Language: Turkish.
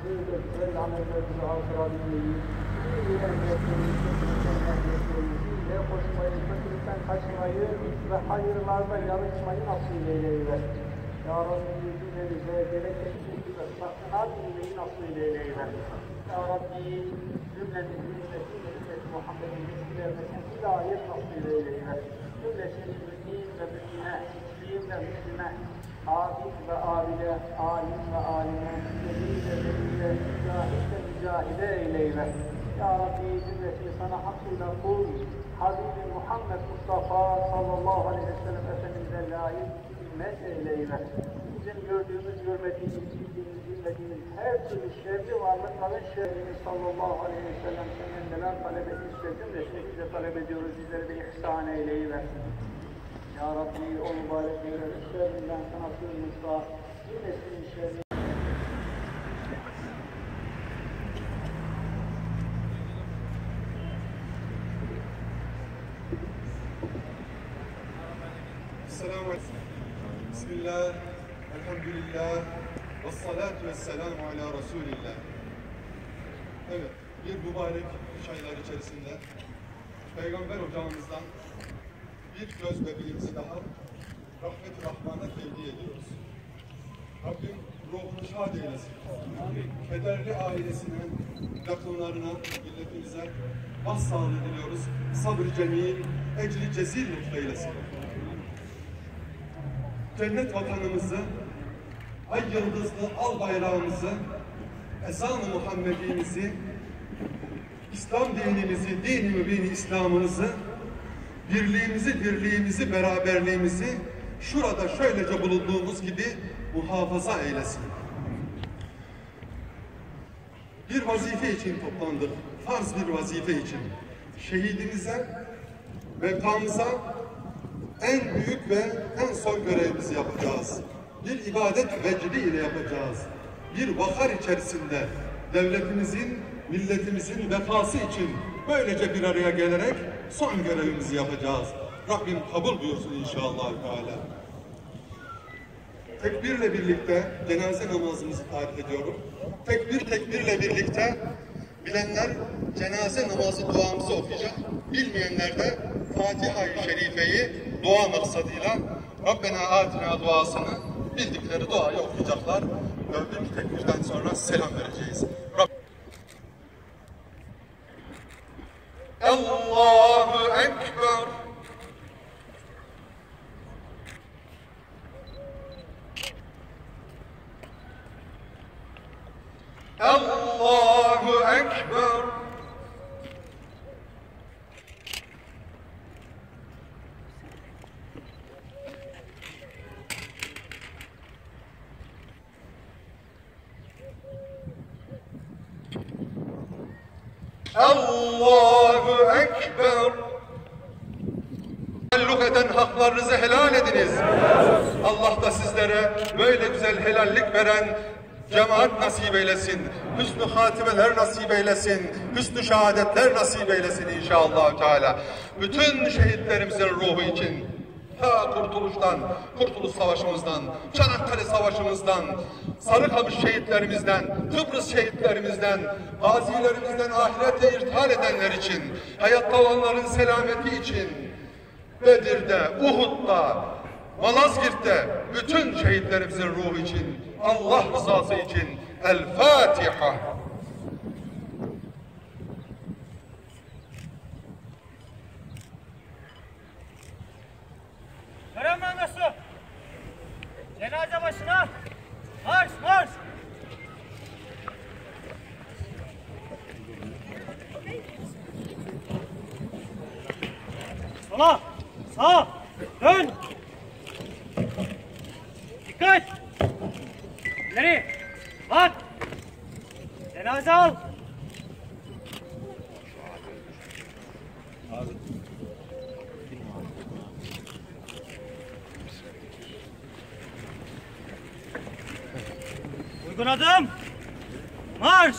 böyle güzel amellerimizi hatırabilmeyi, iyi emretlerimizi, ile koşmayı, kötülükten kaçmayı ve hayırlarda yarışmayı nasip eyleyiver. Ya Rabbi cümlemize gerekli ve sakına bilmeyi nasip eyleyiver. Ya Rabbi cümlemizi ümmeti Muhammed'in miskilerine hidayet nasip eyleyiver. Cümlesini mümin ve mümine, müslim ve müslime, abid ve abide, alim ve alime, veli ve veliye, mücahid ve mücahide eyleyiver. Ya Rabbi cümlesini sana hakkıyla kul, Habibi Muhammed Mustafa sallallahu aleyhi ve sellem Efendimiz'e layık hizmet eyleyiver. Bizim gördüğümüz, görmediğimiz, bildiğimiz, bilmediğimiz her türlü şerri varlıkların şerrini sallallahu aleyhi ve sellem senden neler talep etmişse cümlesini biz de talep ediyoruz, bizleri de ihsan eyleyiver. Ya Rabbi o mübarek eylerin şerrinden sana sığınırsa cümlesinin şerrini Esselamu Aleyküm. Bismillah, elhamdülillah, ve salatu ve selamu ala Resulillah. Evet, bir mübarek aylar içerisinde Peygamber Hocamızdan bir göz bebeğimizi daha rahmet-i rahmana tevdi ediyoruz. Rabbim ruhunu şad eylesin. Kederli ailesine, yakınlarına, milletimize başsağlığı diliyoruz. Sabr-ı cemil, ecri cezil lütfeylesin. Cennet vatanımızı, ay yıldızlı al bayrağımızı, ezan-ı Muhammedimizi, İslam dinimizi, din-i mübin İslam'ımızı, birliğimizi, dirliğimizi, beraberliğimizi şurada şöylece bulunduğumuz gibi muhafaza eylesin. Bir vazife için toplandık, farz bir vazife için. Şehidimize, mevtamıza en büyük ve en son görevimizi yapacağız. Bir ibadet vecdi ile yapacağız. Bir vakar içerisinde devletimizin, milletimizin vefası için böylece bir araya gelerek son görevimizi yapacağız. Rabbim kabul buyursun inşallah Teala. Tekbirle birlikte cenaze namazımızı tarif ediyorum. Tekbirle birlikte bilenler cenaze namazı duamızı okuyacak. Bilmeyenler de Fatiha-i Şerife'yi dua maksadıyla Rabbena Atina duasını bildikleri duayı okuyacaklar. Dördüncü tekbirden sonra selam vereceğiz. Allahu Ekber. Allahu Ekber. Allahu Ekber. Taalluk eden haklarınızı helal ediniz. Allah da sizlere böyle güzel helallik veren cemaat nasip eylesin. Hüsnü hatimeler nasip eylesin. Hüsnü şehadetler nasip eylesin inşallah Teala. Bütün şehitlerimizin ruhu için ta Kurtuluş'tan, Kurtuluş Savaşımızdan, Çanakkale Savaşımızdan, Sarıkamış şehitlerimizden, Kıbrıs şehitlerimizden, gazilerimizden ahirete irtihal edenler için, hayatta olanların selameti için, Bedir'de, Uhud'da, Malazgirt'te bütün şehitlerimizin ruhu için, Allah rızası için El Fatiha. Tören manası. Cenaze başına. Marş marş. Sola. Sağa. Dön. Dikkat. İleri. Bak. Cenaze al. Uygun adım. Marş.